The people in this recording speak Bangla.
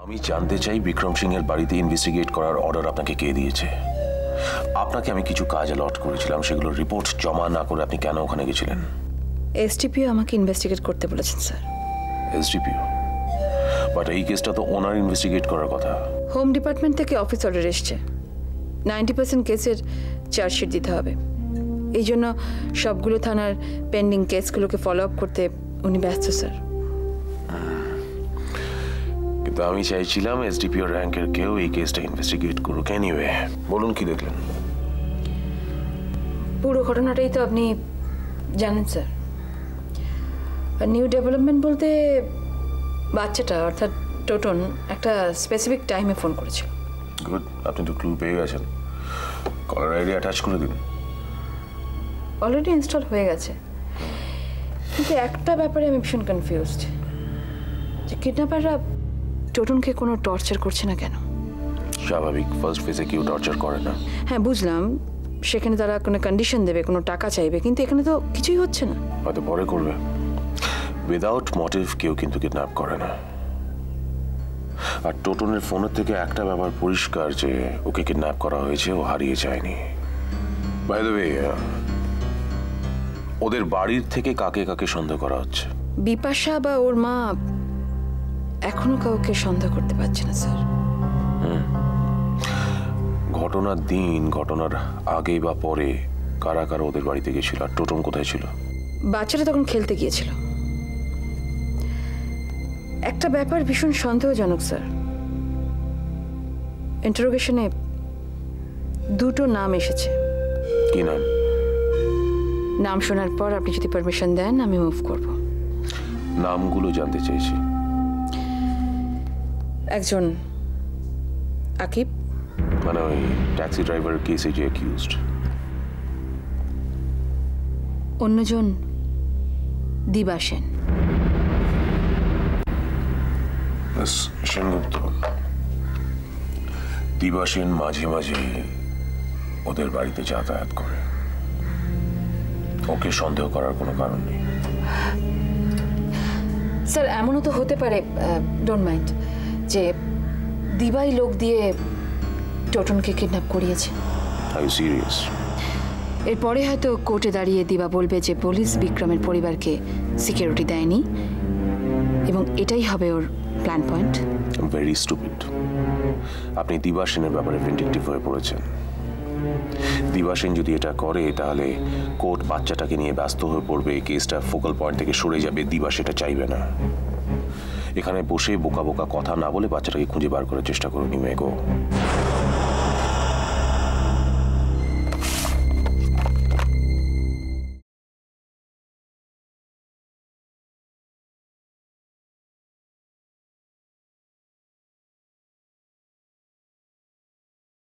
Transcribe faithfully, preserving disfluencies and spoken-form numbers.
আমি জানতে চাই বিক্রম সিং এর বাড়িতে ইনভেস্টিগেট করার অর্ডার আপনাকে কে দিয়েছে? আপনাকে আমি কিছু কাজ অলট করেছিলাম, সেগুলোর রিপোর্ট জমা না করে আপনি কেন ওখানে গেছিলেন? এসডিপিও আমাকে ইনভেস্টিগেট করতে বলেছেন স্যার। এসডিপিও? বাট এই কেসটা তো ওনার ইনভেস্টিগেট করার কথা। হোম ডিপার্টমেন্ট থেকে অফিস অর্ডার এসছে, নাইনটি পার্সেন্ট কেসের চার্জশিট দিতে হবে। এই জন্য সবগুলো থানার পেন্ডিং কেসগুলোকে ফলো আপ করতে উনি ব্যস্ত স্যার। কিন্তু আমি চাইছিলাম এসডিপিও র্যাঙ্কের কেউ এই কেসটা ইনভেস্টিগেট করুক। এনিওয়ে, বলুন কি দেখলেন? পুরো ঘটনাটাই তো আপনি জানেন স্যার। আর নিউ ডেভেলপমেন্ট বলতে বাচ্চাটা অর্থাৎ টোটন একটা স্পেসিফিক টাইমে ফোন করেছিল। গুড, আপনি তো ক্লু পেয়ে গেছেন। কলার আইডি অ্যাটাচ করে দিন। অলরেডি ইনস্টল হয়ে গেছে, কিন্তু একটা ব্যাপারে আমি ভীষণ কনফিউজড, যে কিডন্যাপাররা টোটনকে কোনো টর্চার করছে না কেন? স্বাভাবিক, ফার্স্ট ফেজে কেউ টর্চার করে না। হ্যাঁ বুঝলাম, সেখানে তারা কোনো কন্ডিশন দেবে, কোনো টাকা চাইবে, কিন্তু এখানে তো কিছুই হচ্ছে না। হয়তো পরে করবে। উইদাউট মোটিভ কেউ কিন্তু কিডন্যাপ করে না। আর টোটনের ফোনের থেকে একটা ব্যাপার পরিষ্কার, যে ওকে কিডন্যাপ করা হয়েছে, ও হারিয়ে যায়নি। বাই দ্য ওয়ে, ওদের বাড়ির থেকে কাকে কাকে সন্দেহ করা হচ্ছে? বিপাশা বা ওর মা এখনো কাউকে সন্দেহ করতে পারছে না স্যার। হুম, ঘটনার দিন, ঘটনার আগে বা পরে কারা কারা ওদের বাড়িতে গেছিল? আর টোটন কোথায় ছিল? বাচ্চাটা তখন খেলতে গিয়েছিল। একটা ব্যাপার ভীষণ সন্দেহজনক স্যার, ইন্টারোগেশনে দুটো নাম এসেছে। কি নাম? নাম শোনার পর আপনি যদি পারমিশন দেন আমি মুভ করব। নামগুলো জানতে চাইছি। একজন আকিব, মানে ওই ট্যাক্সি ড্রাইভার কেসে যে অ্যাকিউজড। অন্যজন দিবা সেন। সেনগুপ্ত। দিবা সেন মাঝে মাঝে ওদের বাড়িতে যাতায়াত করে। ওকে সন্দেহ করার কোনো কারণ নেই। স্যার এমনও তো হতে পারে, ডোন্ট মাইন্ড, যে দিবাই লোক দিয়ে টোটনকে কিডন্যাপ করিয়েছে। Are you serious? এরপরে হয়তো কোর্টে দাঁড়িয়ে দিবা বলবে যে পুলিশ বিক্রমের পরিবারকে সিকিউরিটি দেয়নি, এবং এটাই হবে ওর প্ল্যান পয়েন্ট। Very stupid. আপনি দিবা সেনের ব্যাপারে ভিন্ডিকটিভ হয়ে পড়েছেন। দিবা সেন যদি এটা করে, তাহলে কোর্ট বাচ্চাটাকে নিয়ে ব্যস্ত হয়ে পড়বে, কেসটা ফোকাল পয়েন্ট থেকে সরে যাবে। দিবা সেটা চাইবে না। এখানে বসে বোকা বোকা কথা না বলে বাচ্চাটাকে খুঁজে বার করার চেষ্টা করুন। মেগো।